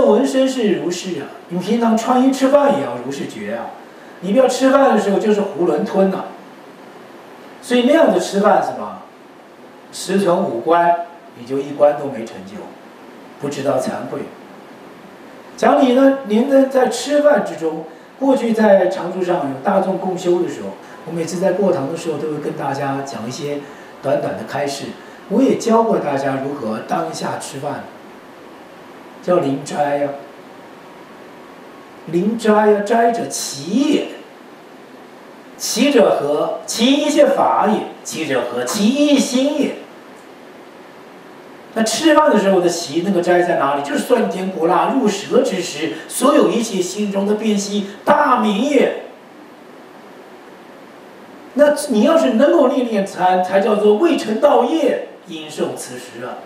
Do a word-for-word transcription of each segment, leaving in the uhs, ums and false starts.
色闻声是如是啊，你平常穿衣吃饭也要如是觉啊。你不要吃饭的时候就是囫囵吞呐、啊。所以那样子吃饭什么，十存五关，你就一关都没成就，不知道惭愧。讲你呢，您呢在吃饭之中，过去在常住上有大众共修的时候，我每次在过堂的时候都会跟大家讲一些短短的开示。我也教过大家如何当下吃饭，叫临斋呀、啊，临斋呀、啊，斋者其也。其者何？其一切法也。其者何？其一心也。那吃饭的时候的习，那个斋在哪里？就是酸甜苦辣入舌之时，所有一切心中的辨析，大明也。那你要是能够历练禅，才叫做未成道业，应受此时啊。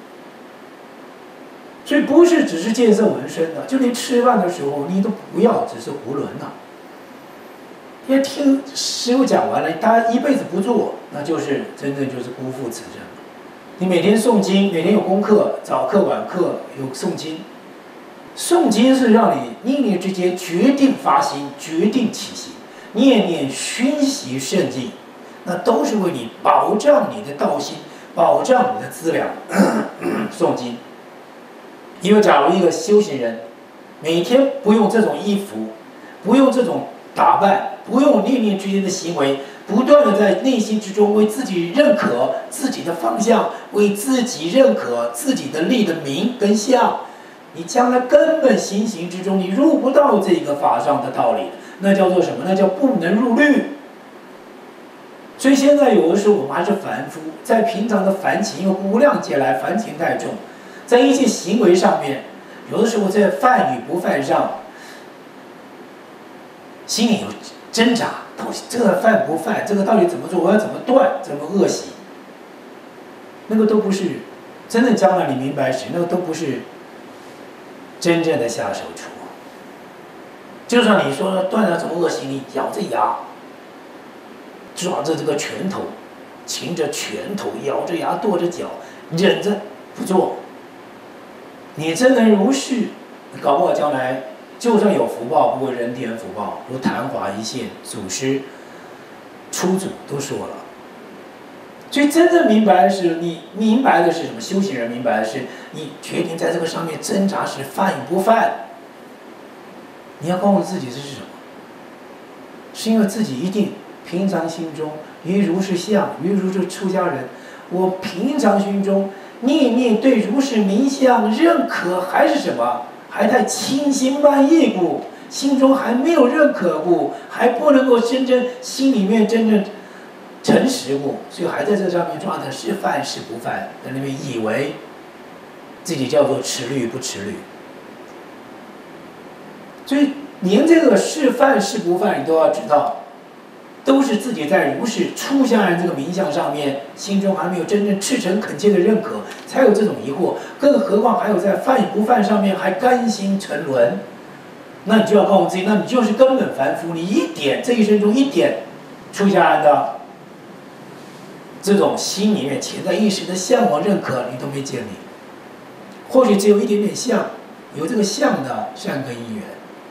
所以不是只是见色闻声的，就连吃饭的时候，你都不要只是囫囵呐。因为听师傅讲完了，大家一辈子不做，那就是真正就是辜负此生。你每天诵经，每天有功课，早课晚课有诵经。诵经是让你念念之间决定发心，决定起心，念念熏习圣境，那都是为你保障你的道心，保障你的资粮。诵经，因为假如一个修行人，每天不用这种衣服，不用这种打扮，不用念念之间的行为，不断的在内心之中为自己认可自己的方向，为自己认可自己的力的名跟相，你将来根本行行之中，你入不到这个法上的道理，那叫做什么？那叫不能入律。所以现在有的时候我们还是凡夫，在平常的凡情，因为无量劫来凡情太重，在一些行为上面，有的时候在犯与不犯上，心里有挣扎，到底这个犯不犯，这个到底怎么做，我要怎么断，怎么恶习，那个都不是真正将来你明白时，那个都不是真正的下手处。就算你说断了什么恶习，你咬着牙，抓着这个拳头，擎着拳头，咬着牙，跺着脚，忍着不做，你真能如是，搞不好将来就算有福报，不过人天福报，如昙花一现，祖师初祖都说了。所以真正明白的是，你明白的是什么？修行人明白的是，你决定在这个上面挣扎时犯与不犯。你要告诉自己这是什么？是因为自己一定平常心中于如是相，于如是出家人，我平常心中念念对如是名相认可，还是什么？还太轻心慢意故，心中还没有认可故，还不能够真正心里面真正诚实故，所以还在这上面抓的是犯是不犯，在那边以为自己叫做持律不持律，所以连这个是犯是不犯你都要知道，都是自己在如是出家人这个名相上面，心中还没有真正赤诚恳切的认可，才有这种疑惑。更何况还有在犯与不犯上面还甘心沉沦，那你就要告诉自己，那你就是根本凡夫，你一点这一生中一点出家人的这种心里面潜在意识的向往认可你都没建立，或许只有一点点像，有这个像的善根因缘。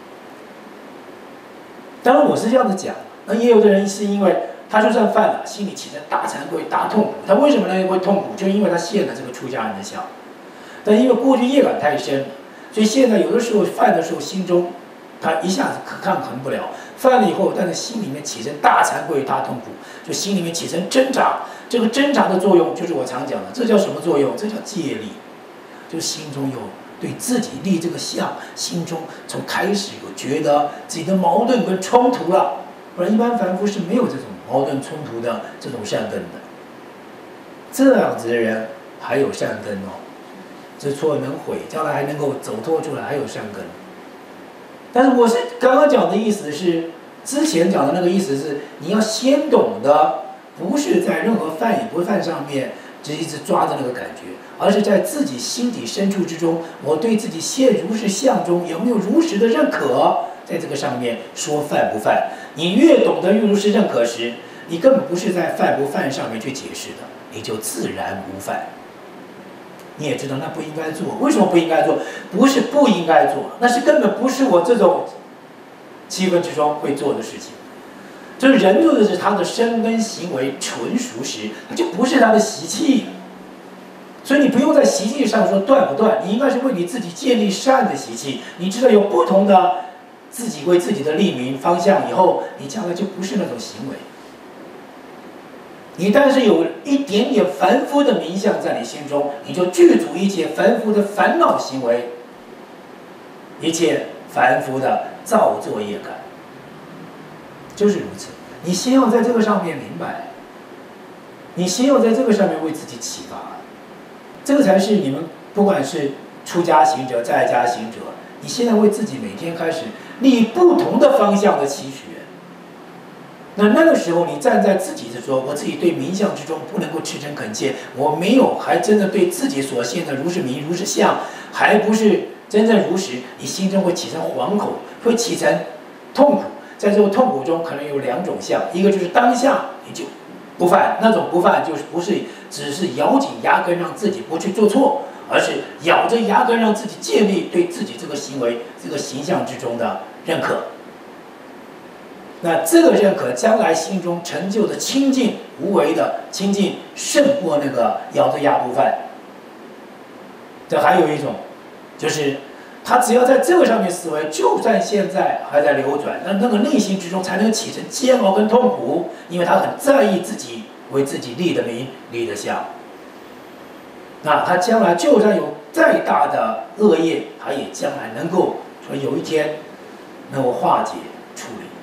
当然我是这样子讲，那也有的人是因为他就算犯了，心里起着大惭愧、大痛苦。他为什么呢会痛苦？就因为他现了这个出家人的相，但因为过去业感太深，所以现在有的时候犯的时候，心中他一下子抗衡不了。犯了以后，但是心里面起身大惭愧、大痛苦，就心里面起身挣扎。这个挣扎的作用，就是我常讲的，这叫什么作用？这叫戒力，就心中有对自己立这个相，心中从开始有觉得自己的矛盾跟冲突了，不然一般凡夫是没有这种矛盾冲突的这种善根的。这样子的人还有善根哦，知错能悔，将来还能够走脱出来，还有善根。但是我是刚刚讲的意思是，之前讲的那个意思是，你要先懂得，不是在任何犯与不犯上面只一直抓着那个感觉，而是在自己心底深处之中，我对自己现如是相中有没有如实的认可，在这个上面说犯不犯。你越懂得如实认可时，你根本不是在犯不犯上面去解释的，你就自然无犯。 你也知道那不应该做。为什么不应该做？不是不应该做，那是根本不是我这种气氛之中会做的事情。就是人做的是他的身跟行为纯熟时，他就不是他的习气。所以你不用在习气上说断不断，你应该是为你自己建立善的习气。你知道有不同的自己为自己的立名方向以后，你将来就不是那种行为。你但是有一点点凡夫的名相在你心中，你就具足一切凡夫的烦恼行为，一切凡夫的造作业感，就是如此。你先要在这个上面明白，你先要在这个上面为自己启发，这个才是你们不管是出家行者、在家行者，你现在为自己每天开始立不同的方向的期许。那那个时候，你站在自己的说，我自己对名相之中不能够赤诚恳切，我没有还真的对自己所现的如是名如是相，还不是真正如实，你心中会起成惶恐，会起成痛苦。在这个痛苦中，可能有两种相，一个就是当下你就不犯，那种不犯就是不是只是咬紧牙根让自己不去做错，而是咬着牙根让自己建立对自己这个行为、这个形象之中的认可。那这个认可将来心中成就的清净无为的清净，胜过那个咬着牙不犯。这还有一种，就是他只要在这个上面思维，就算现在还在流转，那那个内心之中才能起成煎熬跟痛苦，因为他很在意自己为自己立的名、立的相。那他将来就算有再大的恶业，他也将来能够说有一天能够化解处理。